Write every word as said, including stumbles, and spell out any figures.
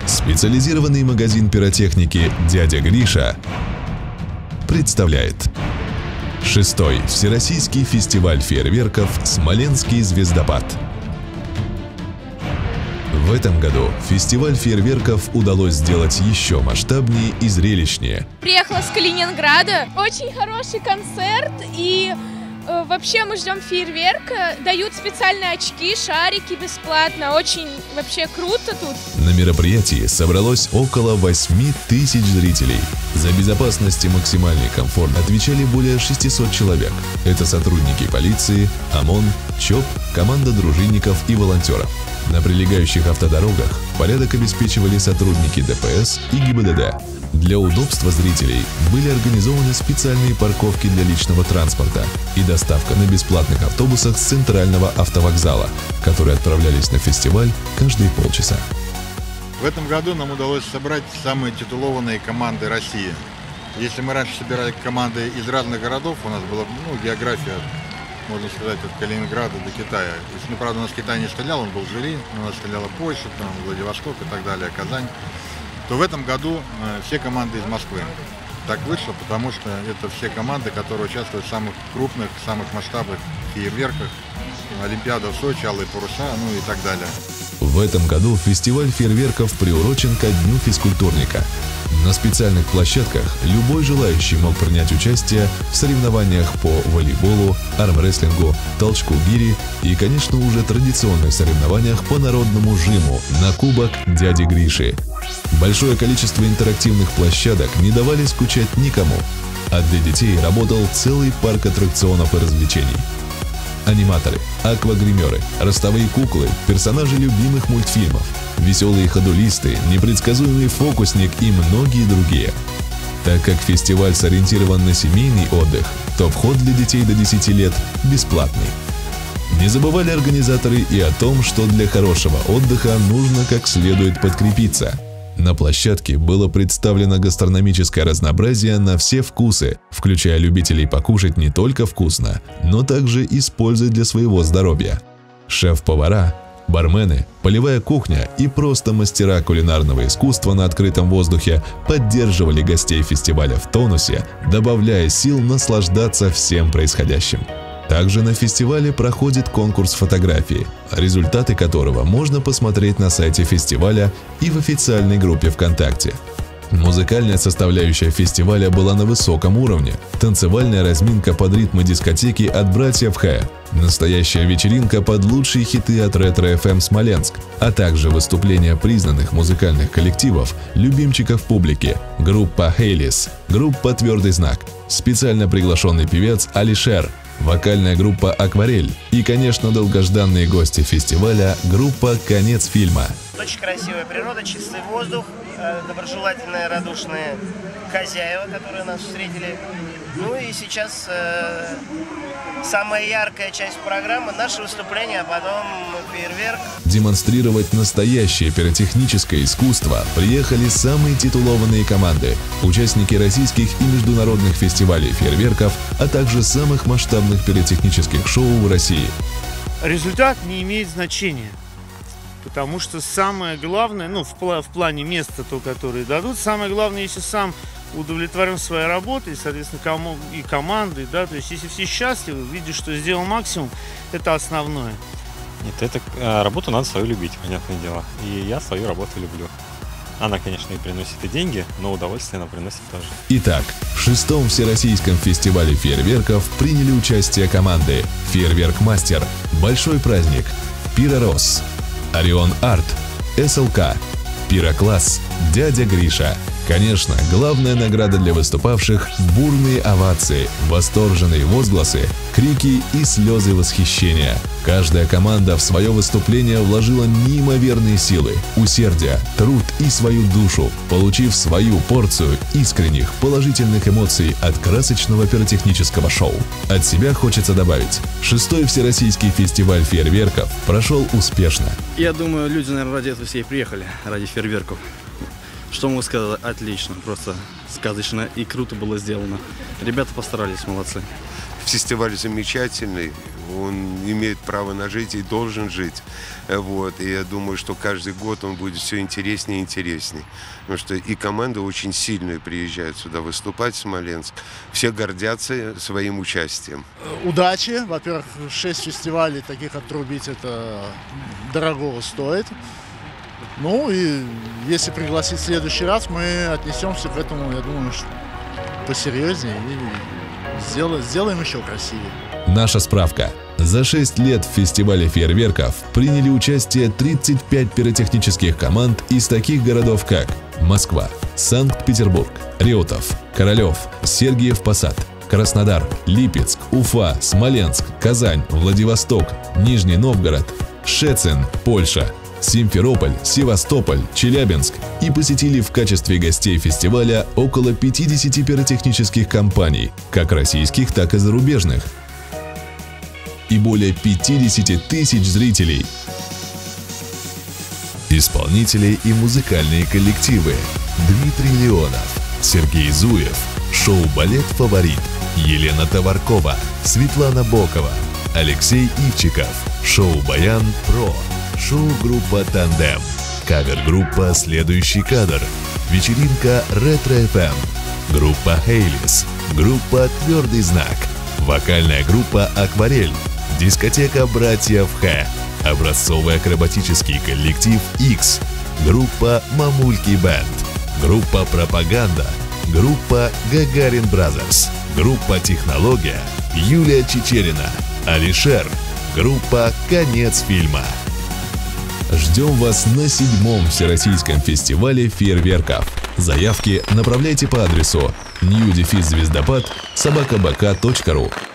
Специализированный магазин пиротехники «Дядя Гриша» представляет шестой Всероссийский фестиваль фейерверков «Смоленский звездопад». В этом году фестиваль фейерверков удалось сделать еще масштабнее и зрелищнее. Приехала с Калининграда. Очень хороший концерт, и э, вообще мы ждем фейерверка. Дают специальные очки, шарики бесплатно. Очень вообще круто тут. На мероприятии собралось около восьми тысяч зрителей. За безопасность и максимальный комфорт отвечали более шестисот человек. Это сотрудники полиции, ОМОН, ЧОП, команда дружинников и волонтеров. На прилегающих автодорогах порядок обеспечивали сотрудники ДПС и ГИБДД. Для удобства зрителей были организованы специальные парковки для личного транспорта и доставка на бесплатных автобусах с центрального автовокзала, которые отправлялись на фестиваль каждые полчаса. В этом году нам удалось собрать самые титулованные команды России. Если мы раньше собирали команды из разных городов, у нас была ну, география, можно сказать, от Калининграда до Китая. То есть, ну, правда, у нас Китай не стрелял, он был в жюри, у нас стреляла Польша, там, Владивосток и так далее, Казань. То в этом году э, все команды из Москвы. Так вышло, потому что это все команды, которые участвуют в самых крупных, самых масштабных фейерверках, Олимпиада в Сочи, Алые паруса, ну и так далее. В этом году фестиваль фейерверков приурочен ко Дню физкультурника. На специальных площадках любой желающий мог принять участие в соревнованиях по волейболу, армрестлингу, толчку гири и, конечно, уже традиционных соревнованиях по народному жиму на кубок дяди Гриши. Большое количество интерактивных площадок не давали скучать никому, а для детей работал целый парк аттракционов и развлечений. Аниматоры, аквагримеры, ростовые куклы, персонажи любимых мультфильмов, веселые ходулисты, непредсказуемый фокусник и многие другие. Так как фестиваль сориентирован на семейный отдых, то вход для детей до десяти лет бесплатный. Не забывали организаторы и о том, что для хорошего отдыха нужно как следует подкрепиться. На площадке было представлено гастрономическое разнообразие на все вкусы, включая любителей покушать не только вкусно, но также и с пользой для своего здоровья. Шеф-повара, бармены, полевая кухня и просто мастера кулинарного искусства на открытом воздухе поддерживали гостей фестиваля в тонусе, добавляя сил наслаждаться всем происходящим. Также на фестивале проходит конкурс фотографии, результаты которого можно посмотреть на сайте фестиваля и в официальной группе ВКонтакте. Музыкальная составляющая фестиваля была на высоком уровне. Танцевальная разминка под ритмы дискотеки от братьев Хэ, настоящая вечеринка под лучшие хиты от Ретро эф эм Смоленск, а также выступления признанных музыкальных коллективов, любимчиков публики, группа Хейлис, группа Твердый знак, специально приглашенный певец Алишер, вокальная группа «Акварель» и, конечно, долгожданные гости фестиваля – группа «Конец фильма». Очень красивая природа, чистый воздух, доброжелательные, радушные хозяева, которые нас встретили. Ну и сейчас э, самая яркая часть программы – наше выступление, а потом фейерверк. Демонстрировать настоящее пиротехническое искусство приехали самые титулованные команды, участники российских и международных фестивалей фейерверков, а также самых масштабных пиротехнических шоу в России. Результат не имеет значения, потому что самое главное, ну в, пла в плане места, то, которое дадут, самое главное, если сам удовлетворен своей работой, соответственно, кому и командой, да, то есть если все счастливы, видишь, что сделал максимум, это основное. Нет, это э, работу надо свою любить, понятное дело, и я свою работу люблю. Она, конечно, и приносит и деньги, но удовольствие она приносит тоже. Итак, в шестом Всероссийском фестивале фейерверков приняли участие команды «Фейерверк Мастер», «Большой праздник», «Пиророс», «Орион Арт», эс эл ка, «Пирокласс», «Дядя Гриша». Конечно, главная награда для выступавших – бурные овации, восторженные возгласы, крики и слезы восхищения. Каждая команда в свое выступление вложила неимоверные силы, усердие, труд и свою душу, получив свою порцию искренних, положительных эмоций от красочного пиротехнического шоу. От себя хочется добавить, шестой Всероссийский фестиваль фейерверков прошел успешно. Я думаю, люди, наверное, ради этого все и приехали, ради фейерверков. Что могу сказать? Отлично, просто сказочно и круто было сделано. Ребята постарались, молодцы. фестиваль замечательный, он имеет право на жить и должен жить. Вот. И я думаю, что каждый год он будет все интереснее и интереснее. Потому что и команды очень сильные приезжают сюда выступать, в Смоленск. Все гордятся своим участием. Удачи. Во-первых, шесть фестивалей таких отрубить, это дорого стоит. Ну и если пригласить в следующий раз, мы отнесемся к этому, я думаю, посерьезнее и сделаем, сделаем еще красивее. Наша справка. За шесть лет в фестивале фейерверков приняли участие тридцать пять пиротехнических команд из таких городов, как Москва, Санкт-Петербург, Реутов, Королев, Сергиев Посад, Краснодар, Липецк, Уфа, Смоленск, Казань, Владивосток, Нижний Новгород, Щецин, Польша, Симферополь, Севастополь, Челябинск и посетили в качестве гостей фестиваля около пятидесяти пиротехнических компаний, как российских, так и зарубежных, и более пятидесяти тысяч зрителей. Исполнители и музыкальные коллективы: Дмитрий Леонов, Сергей Зуев, шоу-балет «Фаворит», Елена Товаркова, Светлана Бокова, Алексей Ивчиков, шоу-баян «Про», шоу-группа «Тандем», кавер-группа «Следующий кадр», вечеринка «Ретро-эф эм», группа «Хейлис», группа «Твердый знак», вокальная группа «Акварель», дискотека «Братьев Х», образцовый акробатический коллектив «X», группа «Мамульки Бэнд», группа «Пропаганда», группа «Гагарин Бразерс», группа «Технология», Юлия Чечерина, Алишер, группа «Конец фильма». Ждем вас на седьмом Всероссийском фестивале фейерверков. Заявки направляйте по адресу нью звездопад собака бэ ка точка ру.